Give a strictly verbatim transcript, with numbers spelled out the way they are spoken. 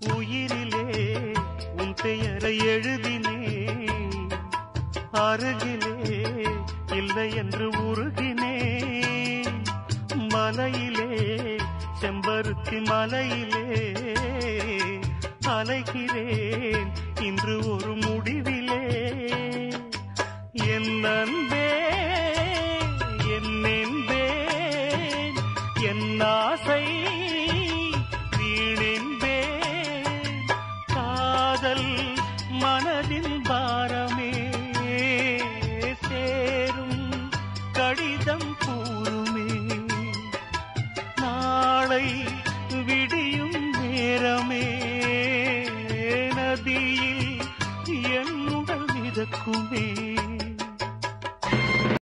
உயிரிலே உன் பெயரை எழுதினேன், அருகிலே இல்லை என்று உருகினேன். மலையிலே செம்பருத்தி மலையிலே அலைகிறேன் இன்று ஒரு முடிவிலே. என் அன்பே என் என்பேன், என் ஆசை வீணென்பேன். காதல் மனதின் பாரமே சேரும் கடிதம் கூறுமே. நாளை விடியும் நேரமே நதியில் என்னுடன் மிதக்குமே.